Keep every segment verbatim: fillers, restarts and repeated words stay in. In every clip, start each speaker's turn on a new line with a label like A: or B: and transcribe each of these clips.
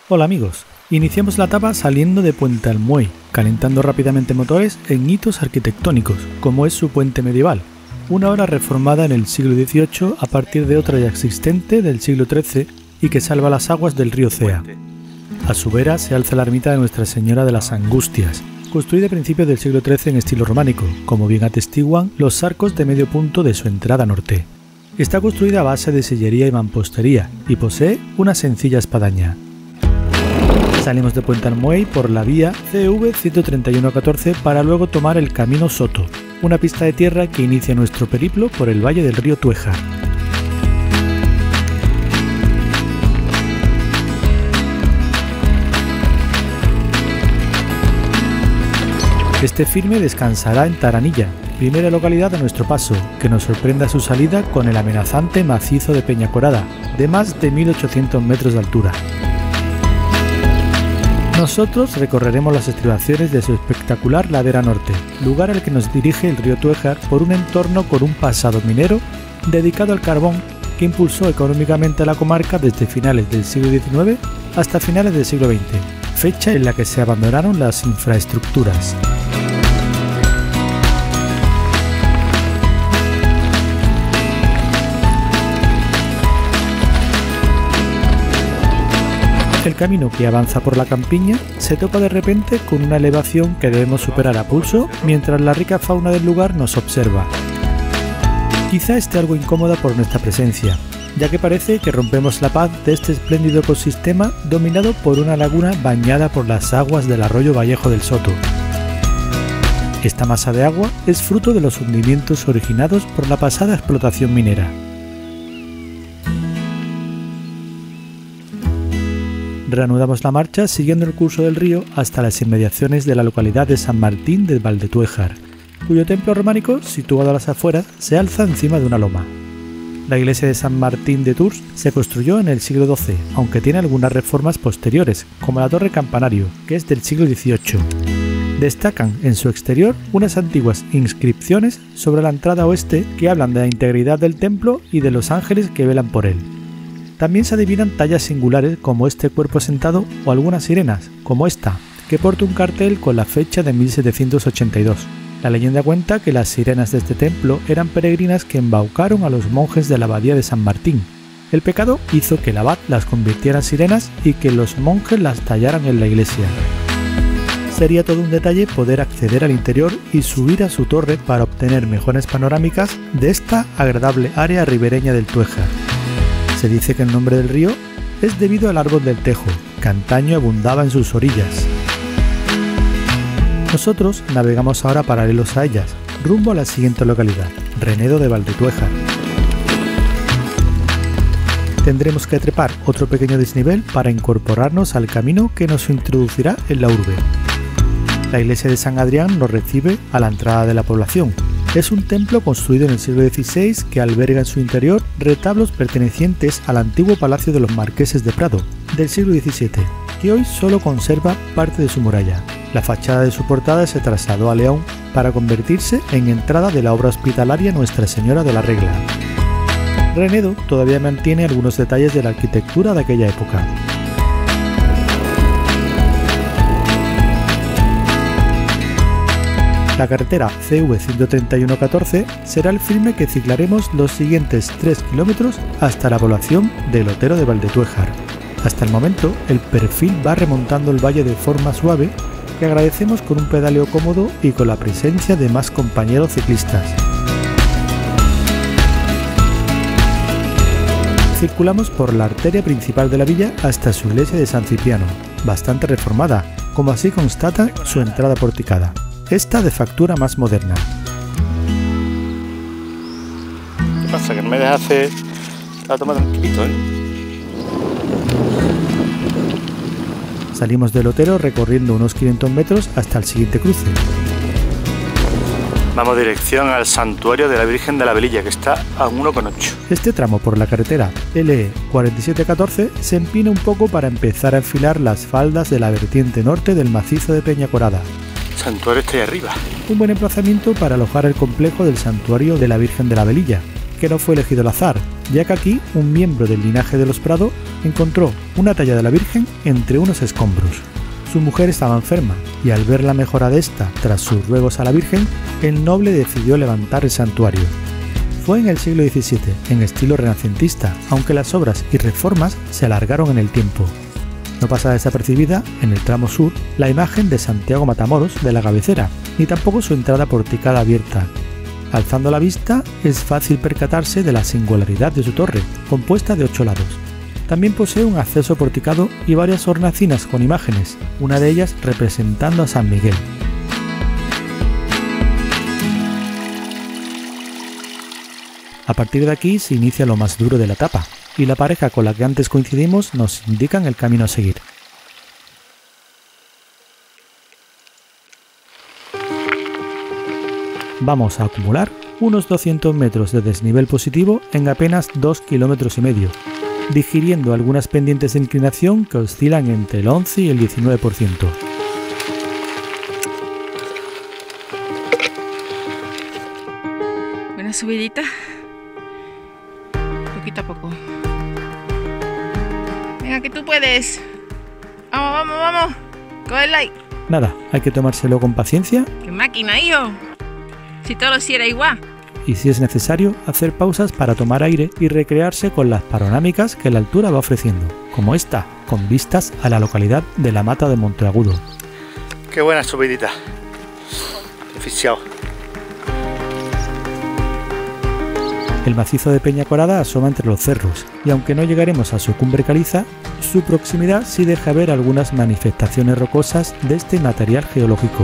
A: Hola amigos, iniciamos la etapa saliendo de Puente Almuey, calentando rápidamente motores en hitos arquitectónicos, como es su puente medieval, una obra reformada en el siglo dieciocho a partir de otra ya existente del siglo trece y que salva las aguas del río Cea. A su vera se alza la ermita de Nuestra Señora de las Angustias, construida a principios del siglo trece en estilo románico, como bien atestiguan los arcos de medio punto de su entrada norte. Está construida a base de sillería y mampostería y posee una sencilla espadaña. Salimos de Puente Almuey por la vía C V ciento treinta y uno catorce para luego tomar el Camino Soto, una pista de tierra que inicia nuestro periplo por el valle del río Tuejar. Este firme descansará en Taranilla, primera localidad de nuestro paso, que nos sorprende a su salida con el amenazante macizo de Peñacorada, de más de mil ochocientos metros de altura. Nosotros recorreremos las estribaciones de su espectacular ladera norte, lugar al que nos dirige el río Tuejar por un entorno con un pasado minero dedicado al carbón que impulsó económicamente a la comarca desde finales del siglo diecinueve hasta finales del siglo veinte, fecha en la que se abandonaron las infraestructuras. El camino que avanza por la campiña se topa de repente con una elevación que debemos superar a pulso mientras la rica fauna del lugar nos observa. Quizá esté algo incómoda por nuestra presencia, ya que parece que rompemos la paz de este espléndido ecosistema dominado por una laguna bañada por las aguas del arroyo Vallejo del Soto. Esta masa de agua es fruto de los hundimientos originados por la pasada explotación minera. Reanudamos la marcha siguiendo el curso del río hasta las inmediaciones de la localidad de San Martín de Valdetuéjar, cuyo templo románico, situado a las afueras, se alza encima de una loma. La iglesia de San Martín de Tours se construyó en el siglo doce, aunque tiene algunas reformas posteriores, como la torre campanario, que es del siglo dieciocho. Destacan en su exterior unas antiguas inscripciones sobre la entrada oeste que hablan de la integridad del templo y de los ángeles que velan por él. También se adivinan tallas singulares como este cuerpo sentado o algunas sirenas, como esta, que porta un cartel con la fecha de mil setecientos ochenta y dos. La leyenda cuenta que las sirenas de este templo eran peregrinas que embaucaron a los monjes de la abadía de San Martín. El pecado hizo que el abad las convirtiera en sirenas y que los monjes las tallaran en la iglesia. Sería todo un detalle poder acceder al interior y subir a su torre para obtener mejores panorámicas de esta agradable área ribereña del Tuejar. Se dice que el nombre del río es debido al árbol del tejo, que antaño abundaba en sus orillas. Nosotros navegamos ahora paralelos a ellas, rumbo a la siguiente localidad, Renedo de Valdetuéjar. Tendremos que trepar otro pequeño desnivel para incorporarnos al camino que nos introducirá en la urbe. La iglesia de San Adrián nos recibe a la entrada de la población. Es un templo construido en el siglo dieciséis que alberga en su interior retablos pertenecientes al antiguo Palacio de los Marqueses de Prado, del siglo diecisiete, que hoy solo conserva parte de su muralla. La fachada de su portada se trasladó a León para convertirse en entrada de la obra hospitalaria Nuestra Señora de la Regla. Renedo todavía mantiene algunos detalles de la arquitectura de aquella época. La carretera C V ciento treinta y uno catorce será el firme que ciclaremos los siguientes tres kilómetros hasta la población del Otero de Valdetuéjar. Hasta el momento, el perfil va remontando el valle de forma suave, que agradecemos con un pedaleo cómodo y con la presencia de más compañeros ciclistas. Circulamos por la arteria principal de la villa hasta su iglesia de San Cipriano, bastante reformada, como así constata su entrada porticada. Esta de factura más moderna.
B: ¿Qué pasa? Que en vez de hacer la toma tranquilito, ¿eh?
A: Salimos del Otero recorriendo unos quinientos metros hasta el siguiente cruce.
B: Vamos dirección al santuario de la Virgen de la Velilla, que está a uno coma ocho.
A: Este tramo por la carretera L E cuarenta y siete catorce se empina un poco para empezar a enfilar las faldas de la vertiente norte del macizo de Peñacorada.
B: El santuario está ahí arriba.
A: Un buen emplazamiento para alojar el complejo del santuario de la Virgen de la Velilla, que no fue elegido al azar, ya que aquí un miembro del linaje de los Prado encontró una talla de la Virgen entre unos escombros. Su mujer estaba enferma y al ver la mejora de esta tras sus ruegos a la Virgen, el noble decidió levantar el santuario. Fue en el siglo diecisiete, en estilo renacentista, aunque las obras y reformas se alargaron en el tiempo. No pasa desapercibida, en el tramo sur, la imagen de Santiago Matamoros de la cabecera, ni tampoco su entrada porticada abierta. Alzando la vista, es fácil percatarse de la singularidad de su torre, compuesta de ocho lados. También posee un acceso porticado y varias hornacinas con imágenes, una de ellas representando a San Miguel. A partir de aquí se inicia lo más duro de la etapa, y la pareja con la que antes coincidimos nos indican el camino a seguir. Vamos a acumular unos doscientos metros de desnivel positivo en apenas dos kilómetros y medio, digiriendo algunas pendientes de inclinación que oscilan entre el once y el diecinueve por ciento.
C: Buena subidita. Poquito a poco. Venga, que tú puedes. Vamos, vamos, vamos. Cógela ahí.
A: Nada, hay que tomárselo con paciencia.
C: ¡Qué máquina, hijo! Si todo lo hiciera igual.
A: Y si es necesario, hacer pausas para tomar aire y recrearse con las panorámicas que la altura va ofreciendo, como esta, con vistas a la localidad de La Mata de Monteagudo.
B: Qué buena subidita. Oficial.
A: El macizo de Peña Corada asoma entre los cerros, y aunque no llegaremos a su cumbre caliza, su proximidad sí deja ver algunas manifestaciones rocosas de este material geológico.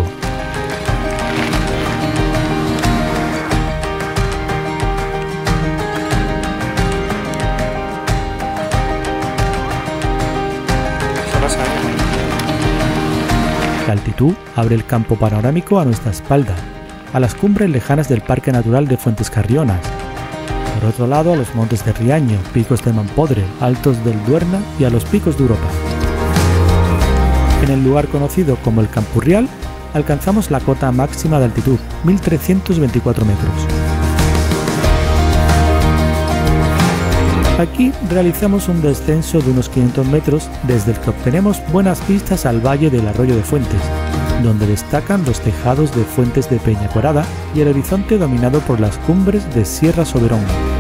A: La altitud abre el campo panorámico a nuestra espalda, a las cumbres lejanas del Parque Natural de Fuentes Carrionas. Por otro lado, a los montes de Riaño, picos de Mampodre, altos del Duerna y a los picos de Europa. En el lugar conocido como el Campurrial, alcanzamos la cota máxima de altitud, mil trescientos veinticuatro metros. Aquí realizamos un descenso de unos quinientos metros desde el que obtenemos buenas vistas al valle del Arroyo de Fuentes, donde destacan los tejados de Fuentes de Peña Corada y el horizonte dominado por las cumbres de Sierra Soberón.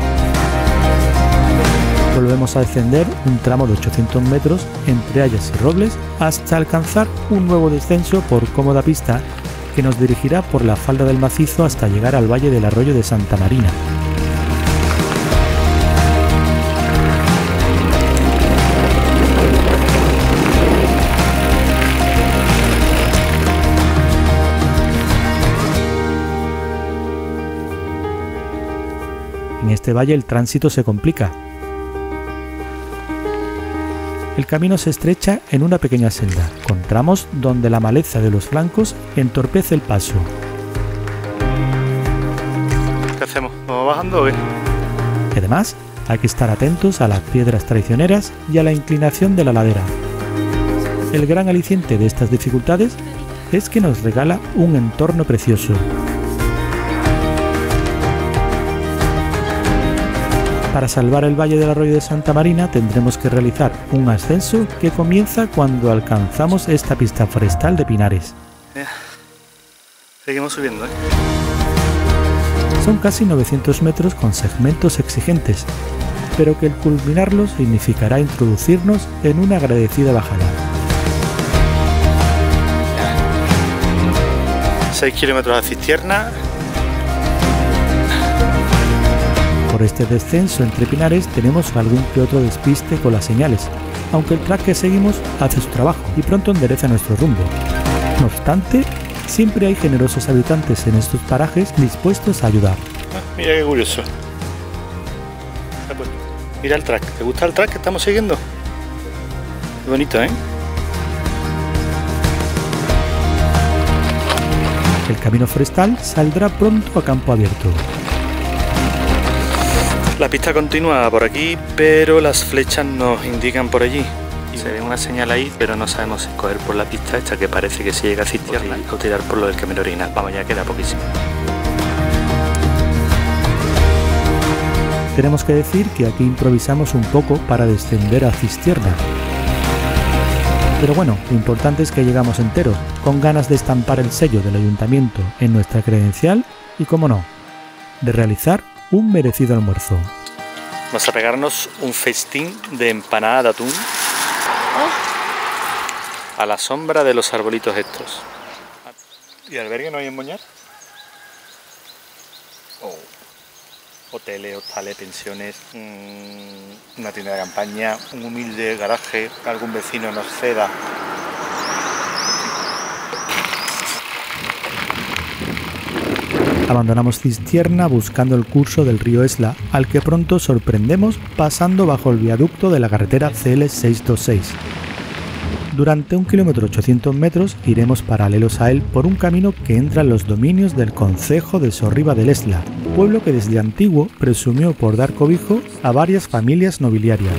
A: Volvemos a descender un tramo de ochocientos metros entre hayas y robles hasta alcanzar un nuevo descenso por cómoda pista que nos dirigirá por la falda del macizo hasta llegar al valle del Arroyo de Santa Marina. En este valle el tránsito se complica. El camino se estrecha en una pequeña senda, con tramos donde la maleza de los flancos entorpece el paso.
B: ¿Qué hacemos? ¿Vamos bajando o qué?
A: Y además, hay que estar atentos a las piedras traicioneras y a la inclinación de la ladera. El gran aliciente de estas dificultades es que nos regala un entorno precioso. Para salvar el valle del Arroyo de Santa Marina tendremos que realizar un ascenso que comienza cuando alcanzamos esta pista forestal de pinares.
B: Ya. Seguimos subiendo, ¿eh?
A: Son casi novecientos metros con segmentos exigentes, pero que el culminarlos significará introducirnos en una agradecida bajada.
B: seis kilómetros de cistierna.
A: Por este descenso entre pinares tenemos algún que otro despiste con las señales, aunque el track que seguimos hace su trabajo y pronto endereza nuestro rumbo. No obstante, siempre hay generosos habitantes en estos parajes dispuestos a ayudar.
B: Ah, mira qué curioso. Ah, pues, mira el track. ¿Te gusta el track que estamos siguiendo? Qué bonito, ¿eh?
A: El camino forestal saldrá pronto a campo abierto.
B: La pista continúa por aquí, pero las flechas nos indican por allí. Se ve una señal ahí, pero no sabemos si coger por la pista esta, que parece que si llega a cistierna, o tirar por lo del camino original. Vamos, ya queda poquísimo.
A: Tenemos que decir que aquí improvisamos un poco para descender a Cistierna. Pero bueno, lo importante es que llegamos enteros, con ganas de estampar el sello del ayuntamiento en nuestra credencial y, como no, de realizar un merecido almuerzo.
B: Vamos a pegarnos un festín de empanada de atún oh. a la sombra de los arbolitos estos. ¿Y albergue no hay en Boñar? Oh. Hoteles, hostales, pensiones, mmm, una tienda de campaña, un humilde garaje, algún vecino nos ceda.
A: Abandonamos Cistierna buscando el curso del río Esla, al que pronto sorprendemos pasando bajo el viaducto de la carretera C L seiscientos veintiséis. Durante un kilómetro ochocientos metros iremos paralelos a él por un camino que entra en los dominios del concejo de Sorriba del Esla, pueblo que desde antiguo presumió por dar cobijo a varias familias nobiliarias.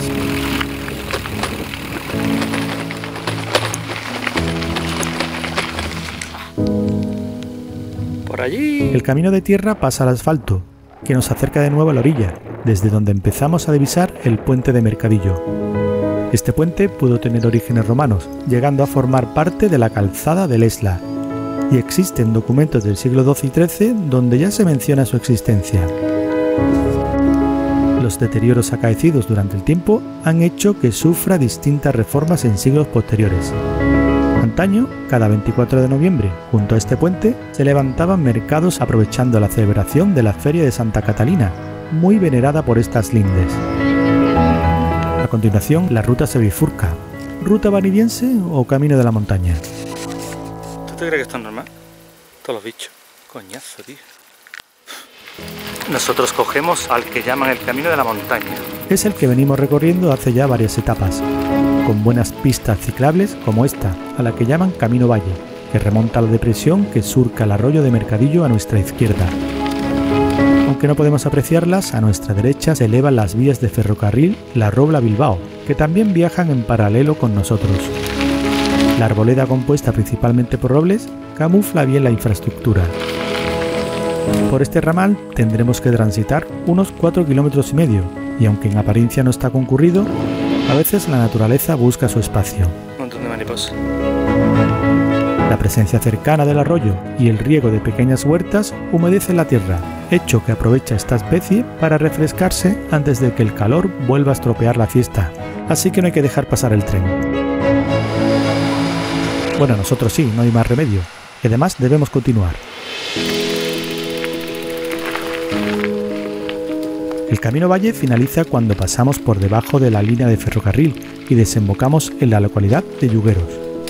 B: Por allí.
A: El camino de tierra pasa al asfalto, que nos acerca de nuevo a la orilla, desde donde empezamos a divisar el puente de Mercadillo. Este puente pudo tener orígenes romanos, llegando a formar parte de la calzada del Esla, y existen documentos del siglo doce y trece donde ya se menciona su existencia. Los deterioros acaecidos durante el tiempo han hecho que sufra distintas reformas en siglos posteriores. Antaño, cada veinticuatro de noviembre, junto a este puente, se levantaban mercados aprovechando la celebración de la Feria de Santa Catalina, muy venerada por estas lindes. A continuación, la ruta se bifurca. ¿Ruta vanidiense o camino de la montaña?
B: ¿Tú te crees que esto es normal? Todos los bichos. Coñazo, tío. Nosotros cogemos al que llaman el camino de la montaña.
A: Es el que venimos recorriendo hace ya varias etapas, con buenas pistas ciclables como esta, a la que llaman Camino Valle, que remonta a la depresión que surca el arroyo de Mercadillo a nuestra izquierda. Aunque no podemos apreciarlas, a nuestra derecha se elevan las vías de ferrocarril La Robla-Bilbao, que también viajan en paralelo con nosotros. La arboleda, compuesta principalmente por robles, camufla bien la infraestructura. Por este ramal tendremos que transitar unos cuatro kilómetros y medio, y aunque en apariencia no está concurrido, a veces la naturaleza busca su espacio.
B: Un montón de mariposas.
A: La presencia cercana del arroyo y el riego de pequeñas huertas humedece la tierra, hecho que aprovecha esta especie para refrescarse antes de que el calor vuelva a estropear la fiesta, así que no hay que dejar pasar el tren. Bueno, nosotros sí, no hay más remedio, y además debemos continuar. El Camino Valle finaliza cuando pasamos por debajo de la línea de ferrocarril y desembocamos en la localidad de Llugueros.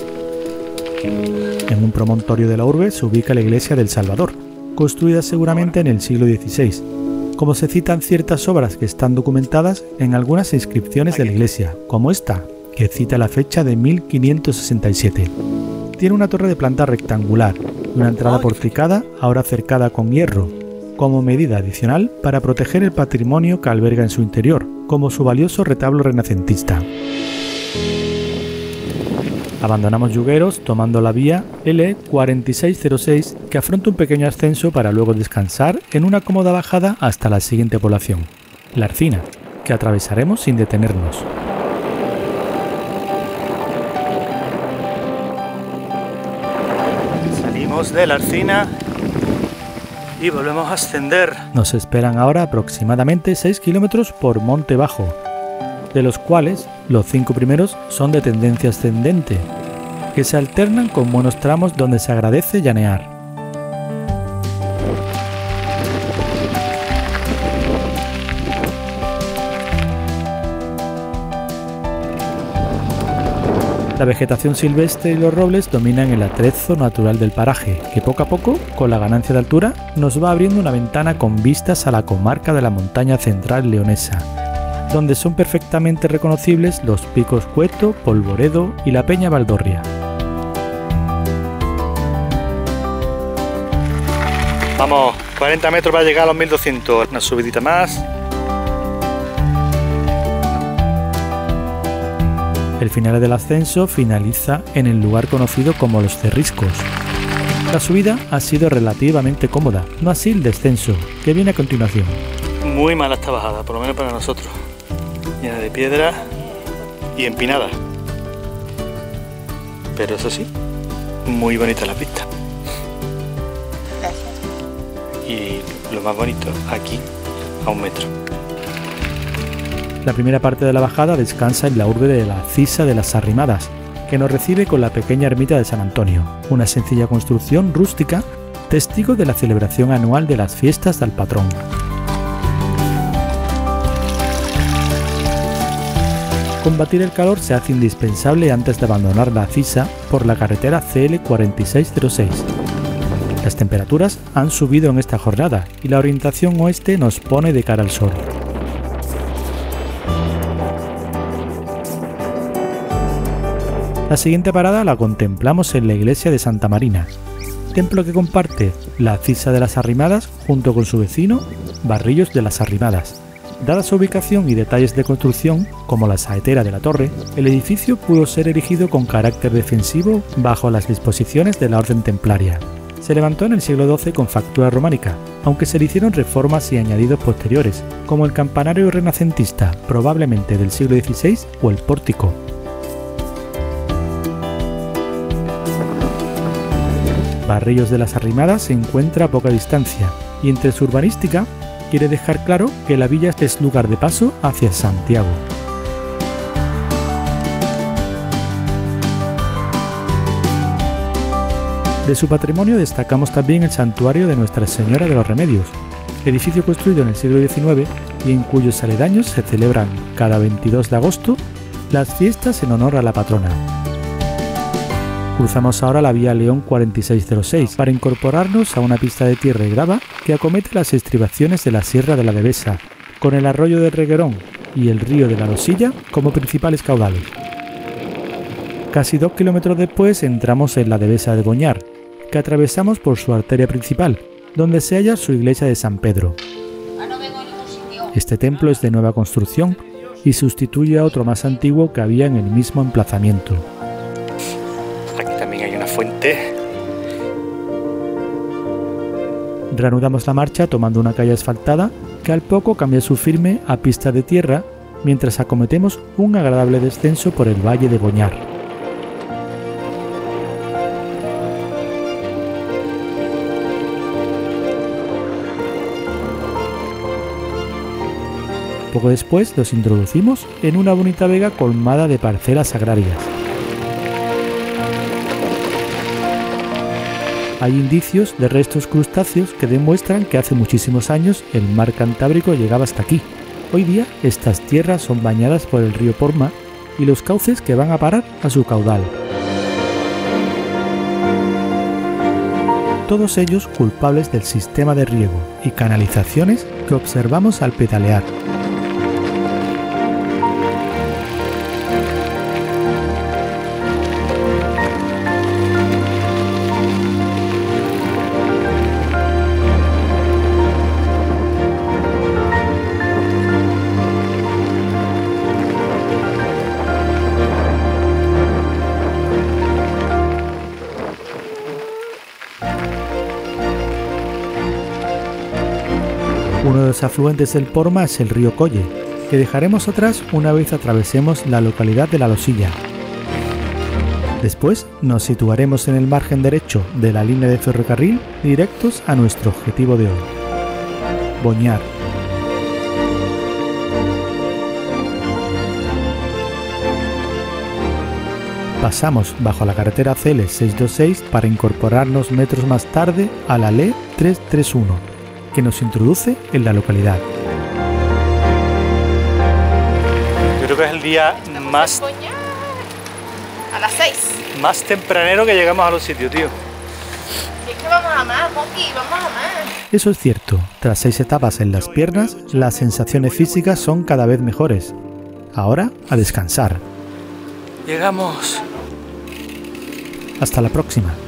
A: En un promontorio de la urbe se ubica la iglesia del Salvador, construida seguramente en el siglo dieciséis, como se citan ciertas obras que están documentadas en algunas inscripciones de la iglesia, como esta, que cita la fecha de mil quinientos sesenta y siete. Tiene una torre de planta rectangular y una entrada porticada, ahora cercada con hierro, como medida adicional para proteger el patrimonio que alberga en su interior, como su valioso retablo renacentista. Abandonamos Llugueros tomando la vía L cuarenta y seis cero seis, que afronta un pequeño ascenso para luego descansar en una cómoda bajada hasta la siguiente población, La Arcina, que atravesaremos sin detenernos.
B: Salimos de La Arcina y volvemos a ascender.
A: Nos esperan ahora aproximadamente seis kilómetros por Monte Bajo, de los cuales los cinco primeros son de tendencia ascendente, que se alternan con buenos tramos donde se agradece llanear. La vegetación silvestre y los robles dominan el atrezo natural del paraje, que poco a poco, con la ganancia de altura, nos va abriendo una ventana con vistas a la comarca de la montaña central leonesa, donde son perfectamente reconocibles los picos Cueto, Polvoredo y la Peña Valdorria.
B: Vamos, cuarenta metros para llegar a los mil doscientos, una subidita más.
A: El final del ascenso finaliza en el lugar conocido como Los Cerriscos. La subida ha sido relativamente cómoda, no así el descenso, que viene a continuación.
B: Muy mala esta bajada, por lo menos para nosotros. Llena de piedra y empinada. Pero eso sí, muy bonita la pista.
C: Gracias.
B: Y lo más bonito, aquí, a un metro.
A: La primera parte de la bajada descansa en la urbe de la Cisa de las Arrimadas, que nos recibe con la pequeña ermita de San Antonio, una sencilla construcción rústica, testigo de la celebración anual de las fiestas del patrón. Combatir el calor se hace indispensable antes de abandonar la Cisa por la carretera C L cuarenta y seis cero seis. Las temperaturas han subido en esta jornada y la orientación oeste nos pone de cara al sol. La siguiente parada la contemplamos en la iglesia de Santa Marina, templo que comparte la Cisa de las Arrimadas junto con su vecino Barrillos de las Arrimadas. Dada su ubicación y detalles de construcción, como la saetera de la torre, el edificio pudo ser erigido con carácter defensivo bajo las disposiciones de la orden templaria. Se levantó en el siglo doce con factura románica, aunque se le hicieron reformas y añadidos posteriores, como el campanario renacentista, probablemente del siglo dieciséis, o el pórtico. Barrillos de las Arrimadas se encuentra a poca distancia, y entre su urbanística quiere dejar claro que la villa es lugar de paso hacia Santiago. De su patrimonio destacamos también el santuario de Nuestra Señora de los Remedios, edificio construido en el siglo diecinueve y en cuyos aledaños se celebran cada veintidós de agosto las fiestas en honor a la patrona. Cruzamos ahora la vía León cuarenta y seis cero seis para incorporarnos a una pista de tierra y grava que acomete las estribaciones de la Sierra de la Devesa, con el arroyo del Reguerón y el río de la Losilla como principales caudales. Casi dos kilómetros después entramos en la Devesa de Boñar, que atravesamos por su arteria principal, donde se halla su iglesia de San Pedro. Este templo es de nueva construcción y sustituye a otro más antiguo que había en el mismo emplazamiento.
B: Fuente.
A: Reanudamos la marcha tomando una calle asfaltada que al poco cambia su firme a pista de tierra mientras acometemos un agradable descenso por el valle de Boñar. Poco después nos introducimos en una bonita vega colmada de parcelas agrarias. Hay indicios de restos crustáceos que demuestran que hace muchísimos años el mar Cantábrico llegaba hasta aquí. Hoy día estas tierras son bañadas por el río Porma y los cauces que van a parar a su caudal. Todos ellos culpables del sistema de riego y canalizaciones que observamos al pedalear. Uno de los afluentes del Porma es el río Colle, que dejaremos atrás una vez atravesemos la localidad de La Losilla. Después nos situaremos en el margen derecho de la línea de ferrocarril directos a nuestro objetivo de hoy, Boñar. Pasamos bajo la carretera C L seiscientos veintiséis para incorporarnos metros más tarde a la L E trescientos treinta y uno, que nos introduce en la localidad.
B: Yo creo que es el día más,
C: a las seis.
B: más tempranero que llegamos a los sitios, tío.
C: Y es que vamos a más, Moki, vamos a más.
A: Eso es cierto, tras seis etapas en las piernas, las sensaciones físicas son cada vez mejores. Ahora, a descansar.
B: Llegamos.
A: Hasta la próxima.